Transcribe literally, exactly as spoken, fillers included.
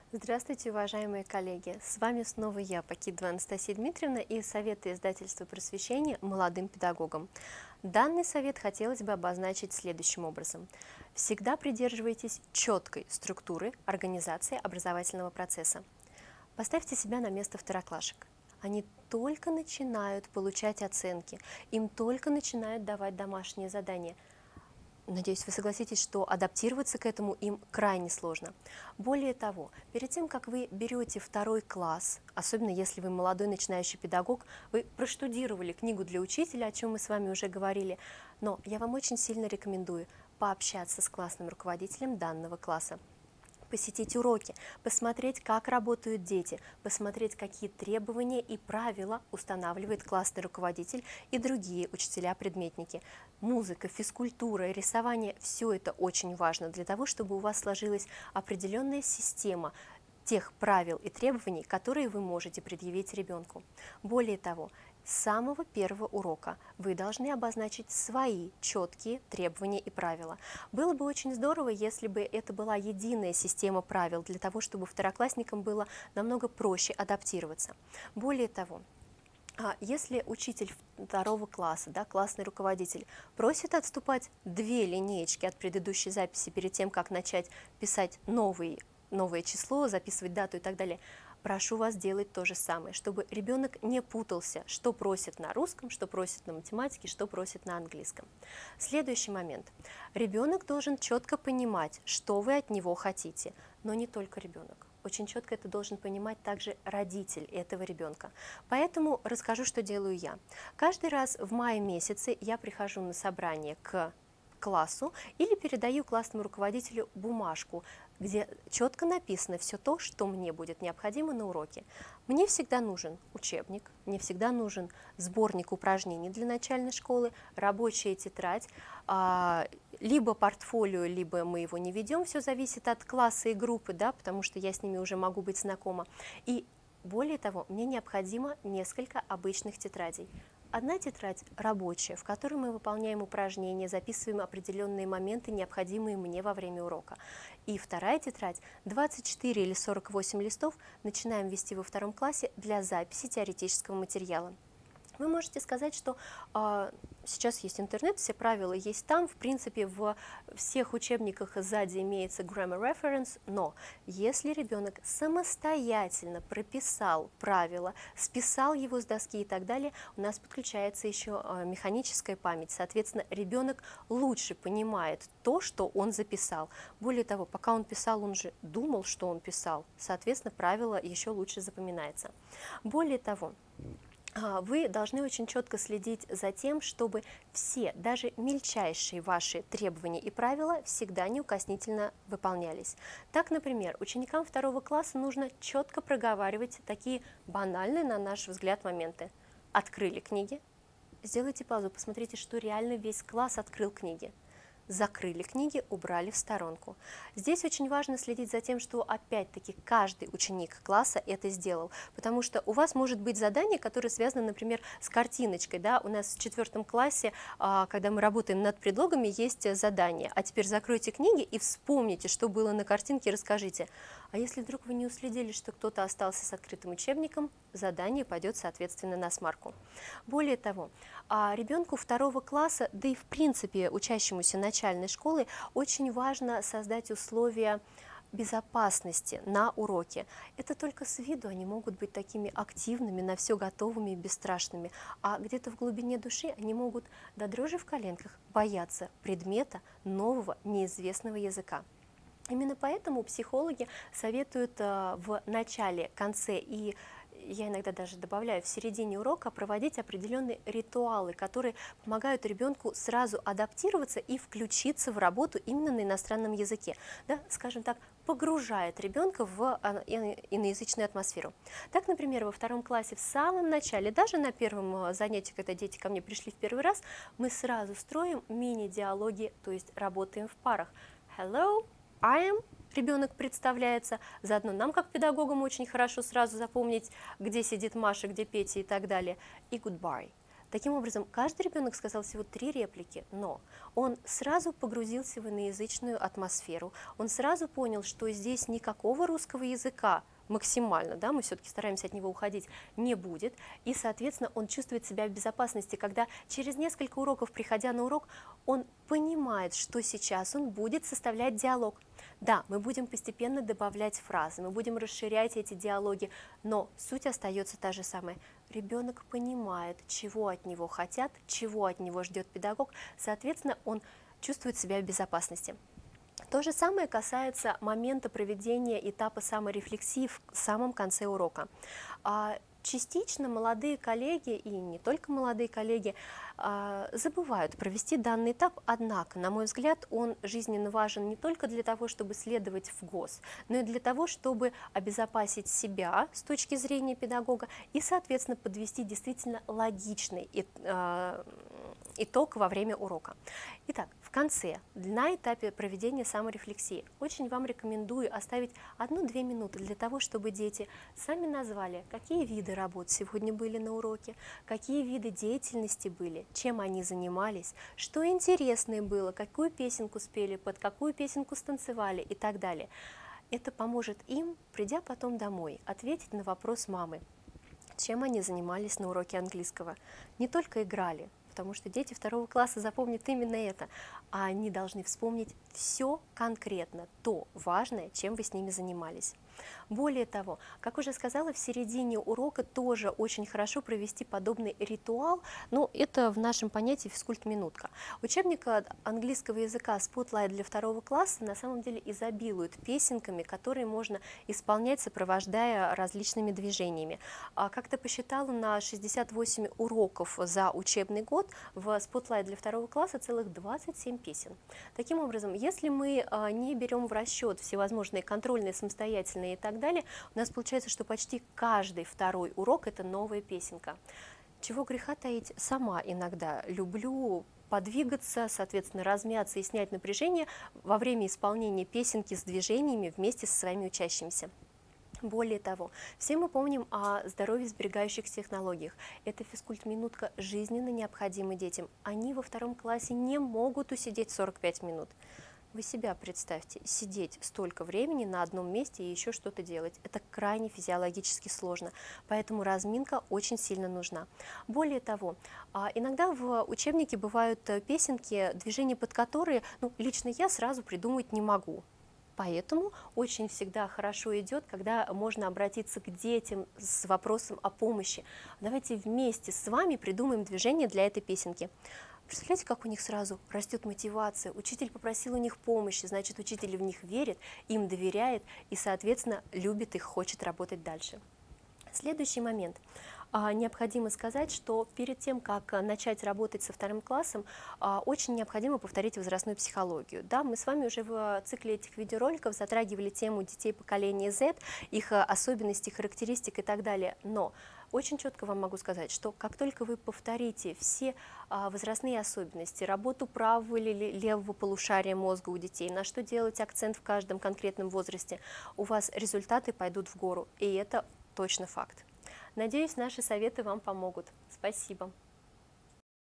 Здравствуйте, уважаемые коллеги! С вами снова я, Покидова Анастасия Дмитриевна, и советы издательства «Просвещение» молодым педагогам. Данный совет хотелось бы обозначить следующим образом. Всегда придерживайтесь четкой структуры организации образовательного процесса. Поставьте себя на место второклашек. Они только начинают получать оценки, им только начинают давать домашние задания. Надеюсь, вы согласитесь, что адаптироваться к этому им крайне сложно. Более того, перед тем, как вы берете второй класс, особенно если вы молодой начинающий педагог, вы проштудировали книгу для учителя, о чем мы с вами уже говорили, но я вам очень сильно рекомендую пообщаться с классным руководителем данного класса, посетить уроки, посмотреть, как работают дети, посмотреть, какие требования и правила устанавливает классный руководитель и другие учителя-предметники. Музыка, физкультура, рисование – все это очень важно для того, чтобы у вас сложилась определенная система тех правил и требований, которые вы можете предъявить ребенку. Более того, с самого первого урока вы должны обозначить свои четкие требования и правила. Было бы очень здорово, если бы это была единая система правил, для того, чтобы второклассникам было намного проще адаптироваться. Более того, если учитель второго класса, да, классный руководитель, просит отступать две линеечки от предыдущей записи перед тем, как начать писать новый, новое число, записывать дату и так далее, прошу вас делать то же самое, чтобы ребенок не путался, что просит на русском, что просит на математике, что просит на английском. Следующий момент. Ребенок должен четко понимать, что вы от него хотите, но не только ребенок. Очень четко это должен понимать также родитель этого ребенка. Поэтому расскажу, что делаю я. Каждый раз в мае месяце я прихожу на собрание к классу или передаю классному руководителю бумажку, где четко написано все то, что мне будет необходимо на уроке. Мне всегда нужен учебник, мне всегда нужен сборник упражнений для начальной школы, рабочая тетрадь, либо портфолио, либо мы его не ведем, все зависит от класса и группы, да, потому что я с ними уже могу быть знакома. И более того, мне необходимо несколько обычных тетрадей. Одна тетрадь рабочая, в которой мы выполняем упражнения, записываем определенные моменты, необходимые мне во время урока. И вторая тетрадь, двадцать четыре или сорок восемь листов, начинаем вести во втором классе для записи теоретического материала. Вы можете сказать, что э, сейчас есть интернет, все правила есть там, в принципе, в всех учебниках сзади имеется grammar reference, но если ребенок самостоятельно прописал правила, списал его с доски и так далее, у нас подключается еще э, механическая память, соответственно, ребенок лучше понимает то, что он записал. Более того, пока он писал, он же думал, что он писал, соответственно, правило еще лучше запоминается. Более того, вы должны очень четко следить за тем, чтобы все, даже мельчайшие ваши требования и правила всегда неукоснительно выполнялись. Так, например, ученикам второго класса нужно четко проговаривать такие банальные, на наш взгляд, моменты. Открыли книги, сделайте паузу, посмотрите, что реально весь класс открыл книги. Закрыли книги, убрали в сторонку. Здесь очень важно следить за тем, что опять-таки каждый ученик класса это сделал, потому что у вас может быть задание, которое связано, например, с картиночкой. Да? У нас в четвертом классе, когда мы работаем над предлогами, есть задание. А теперь закройте книги и вспомните, что было на картинке, расскажите. А если вдруг вы не уследили, что кто-то остался с открытым учебником, задание пойдет, соответственно, на смарку. Более того, ребенку второго класса, да и в принципе учащемуся начальной школы, очень важно создать условия безопасности на уроке. Это только с виду они могут быть такими активными, на все готовыми и бесстрашными, а где-то в глубине души они могут до дрожи в коленках бояться предмета нового, неизвестного языка. Именно поэтому психологи советуют в начале, конце и я иногда даже добавляю в середине урока проводить определенные ритуалы, которые помогают ребенку сразу адаптироваться и включиться в работу именно на иностранном языке. Да, скажем так, погружает ребенка в иноязычную атмосферу. Так, например, во втором классе в самом начале, даже на первом занятии, когда дети ко мне пришли в первый раз, мы сразу строим мини-диалоги, то есть работаем в парах. Hello, I am. Ребенок представляется, заодно нам, как педагогам, очень хорошо сразу запомнить, где сидит Маша, где Петя и так далее. И goodbye. Таким образом, каждый ребенок сказал всего три реплики, но он сразу погрузился в иноязычную атмосферу, он сразу понял, что здесь никакого русского языка максимально, да, мы все-таки стараемся от него уходить, не будет, и, соответственно, он чувствует себя в безопасности, когда через несколько уроков, приходя на урок, он понимает, что сейчас он будет составлять диалог. Да, мы будем постепенно добавлять фразы, мы будем расширять эти диалоги, но суть остается та же самая. Ребенок понимает, чего от него хотят, чего от него ждет педагог, соответственно, он чувствует себя в безопасности. То же самое касается момента проведения этапа саморефлексии в самом конце урока. Частично молодые коллеги, и не только молодые коллеги, забывают провести данный этап, однако, на мой взгляд, он жизненно важен не только для того, чтобы следовать в ГОС, но и для того, чтобы обезопасить себя с точки зрения педагога и, соответственно, подвести действительно логичный итог во время урока. Итак, в конце, на этапе проведения саморефлексии, очень вам рекомендую оставить одну-две минуты для того, чтобы дети сами назвали, какие виды работ сегодня были на уроке, какие виды деятельности были, чем они занимались, что интересное было, какую песенку спели, под какую песенку станцевали и так далее. Это поможет им, придя потом домой, ответить на вопрос мамы, чем они занимались на уроке английского. Не только играли, потому что дети второго класса запомнят именно это, а они должны вспомнить все конкретно, то важное, чем вы с ними занимались. Более того, как уже сказала, в середине урока тоже очень хорошо провести подобный ритуал, но это в нашем понятии физкульт-минутка. Учебник английского языка Spotlight для второго класса на самом деле изобилует песенками, которые можно исполнять, сопровождая различными движениями. Как-то посчитала, на шестьдесят восемь уроков за учебный год в Spotlight для второго класса целых двадцать семь песен. Таким образом, если мы не берем в расчет всевозможные контрольные, самостоятельные и так далее, у нас получается, что почти каждый второй урок – это новая песенка. Чего греха таить, сама иногда люблю подвигаться, соответственно, размяться и снять напряжение во время исполнения песенки с движениями вместе со своими учащимися. Более того, все мы помним о здоровье сберегающих технологиях. Эта физкульт-минутка жизненно необходима детям. Они во втором классе не могут усидеть сорок пять минут. Вы себя представьте, сидеть столько времени на одном месте и еще что-то делать. Это крайне физиологически сложно, поэтому разминка очень сильно нужна. Более того, иногда в учебнике бывают песенки, движения под которые, ну, лично я сразу придумать не могу. Поэтому очень всегда хорошо идет, когда можно обратиться к детям с вопросом о помощи. Давайте вместе с вами придумаем движение для этой песенки. Представляете, как у них сразу растет мотивация? Учитель попросил у них помощи, значит, учитель в них верит, им доверяет и, соответственно, любит их, хочет работать дальше. Следующий момент. Необходимо сказать, что перед тем, как начать работать со вторым классом, очень необходимо повторить возрастную психологию. Да, мы с вами уже в цикле этих видеороликов затрагивали тему детей поколения Z, их особенности, характеристик и так далее, но очень четко вам могу сказать, что как только вы повторите все возрастные особенности, работу правого или левого полушария мозга у детей, на что делать акцент в каждом конкретном возрасте, у вас результаты пойдут в гору, и это точно факт. Надеюсь, наши советы вам помогут. Спасибо.